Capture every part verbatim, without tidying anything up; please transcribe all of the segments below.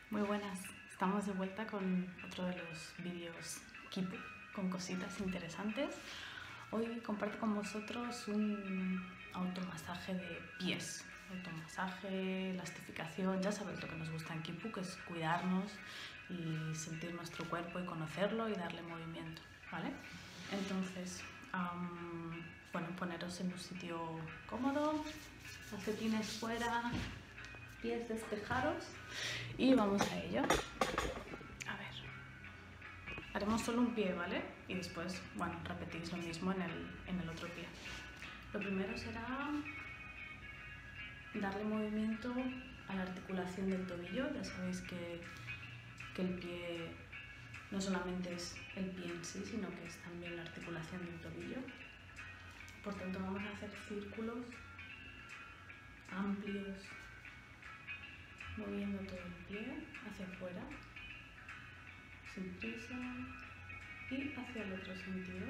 Muy buenas, estamos de vuelta con otro de los vídeos Kipu, con cositas interesantes. Hoy comparto con vosotros un automasaje de pies, automasaje, elastificación, ya sabéis lo que nos gusta en Kipu, que es cuidarnos y sentir nuestro cuerpo y conocerlo y darle movimiento, ¿vale? Entonces, um, bueno, poneros en un sitio cómodo, calcetines fuera, pies despejados y vamos a ello. A ver, haremos solo un pie, ¿vale? Y después, bueno, repetís lo mismo en el, en el otro pie. Lo primero será darle movimiento a la articulación del tobillo. Ya sabéis que, que el pie no solamente es el pie en sí, sino que es también la articulación del tobillo. Por tanto, vamos a hacer círculos amplios, moviendo todo el pie hacia afuera, sin prisa, y hacia el otro sentido.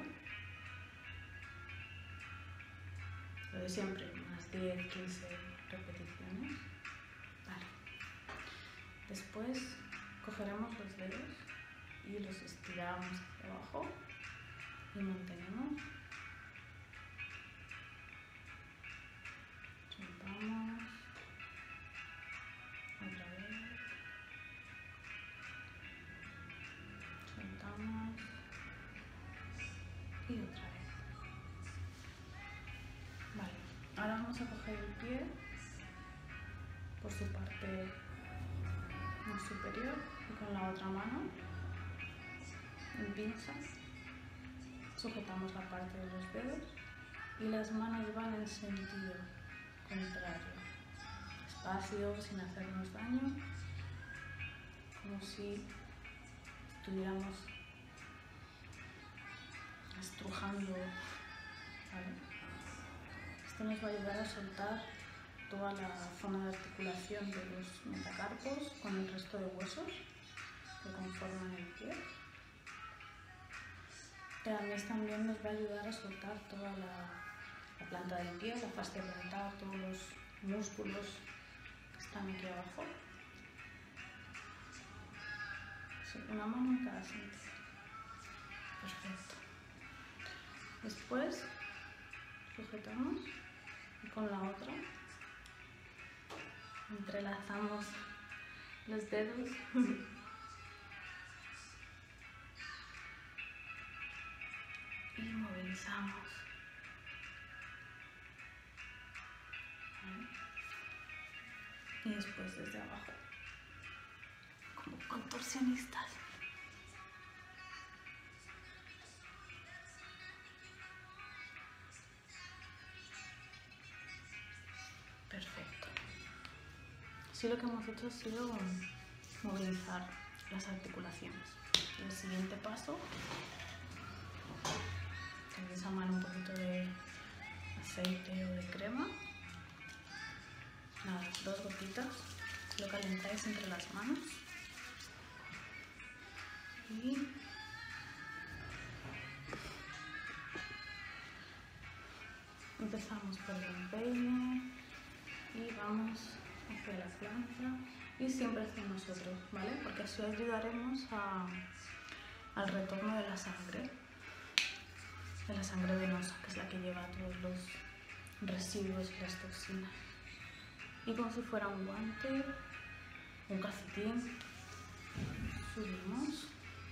Lo de siempre, unas diez a quince repeticiones. Vale. Después cogeremos los dedos y los estiramos hacia abajo y mantenemos. Soltamos. Otra vez. Soltamos. Y otra vez. Vale. Ahora vamos a coger el pie por su parte más superior y con la otra mano en pinzas sujetamos la parte de los dedos y las manos van en sentido contrario, despacio, sin hacernos daño, como si estuviéramos estrujando, ¿vale? Esto nos va a ayudar a soltar toda la zona de articulación de los metacarpos con el resto de huesos que conforman el pie. Y además también nos va a ayudar a soltar toda la, la planta del pie, la fascia plantar, todos los músculos que están aquí abajo. Sí, una mano en cada sentido. Perfecto. Después sujetamos y con la otra entrelazamos los dedos y movilizamos. ¿Vale? Y después desde abajo, como contorsionistas. Perfecto. Así lo que hemos hecho ha sido movilizar las articulaciones. Y el siguiente paso, tenéis a mano un poquito de aceite o de crema. Nada, dos gotitas, lo calentáis entre las manos y empezamos por el empeine y vamos hacia la plancha y siempre hacia nosotros, ¿vale? Porque así ayudaremos a, al retorno de la sangre, de la sangre venosa, que es la que lleva todos los residuos y las toxinas. Y como si fuera un guante, un calcetín, subimos.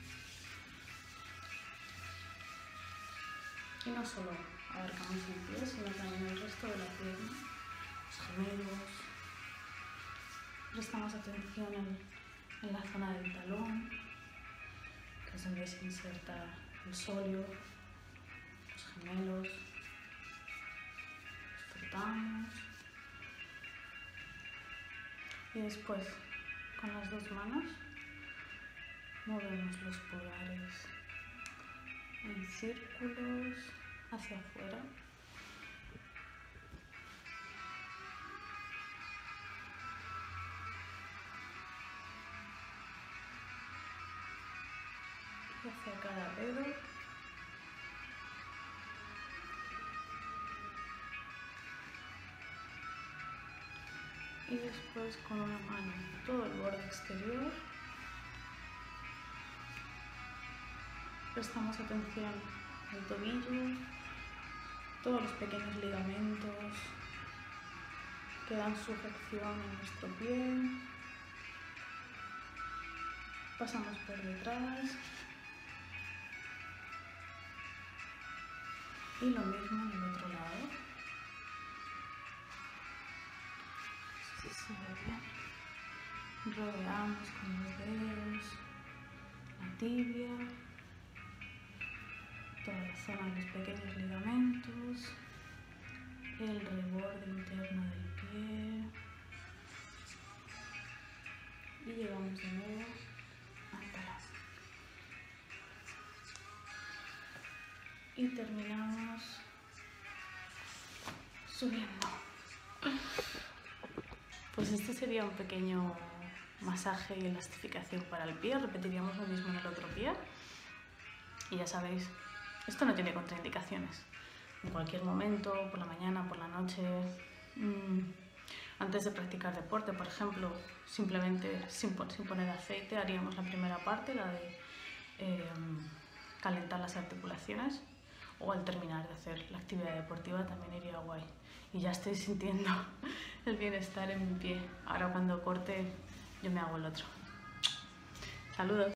Y no solo abarcamos el pie, sino también el resto de la pierna, los gemelos. Prestamos atención en, en la zona del talón, que es donde se inserta el sóleo, los gemelos. Los frotamos. Y después, con las dos manos, movemos los pulgares en círculos hacia afuera. Y hacia cada dedo. Y y después con una mano todo el borde exterior. Prestamos atención al tobillo, todos los pequeños ligamentos que dan sujeción a nuestro pie. Pasamos por detrás y lo mismo en el otro lado. Si se ve bien. Rodeamos con los dedos la tibia, toda la zona de los pequeños ligamentos, el reborde interno del pie y llegamos de nuevo hasta la y terminamos subiendo. Pues este sería un pequeño masaje y elastificación para el pie. Repetiríamos lo mismo en el otro pie y ya sabéis, esto no tiene contraindicaciones. En cualquier momento, por la mañana, por la noche, mmm, antes de practicar deporte, por ejemplo, simplemente sin, sin poner aceite, haríamos la primera parte, la de eh, calentar las articulaciones, o al terminar de hacer la actividad deportiva también iría guay. Y ya estoy sintiendo el bienestar en mi pie. Ahora cuando corte yo me hago el otro. Saludos.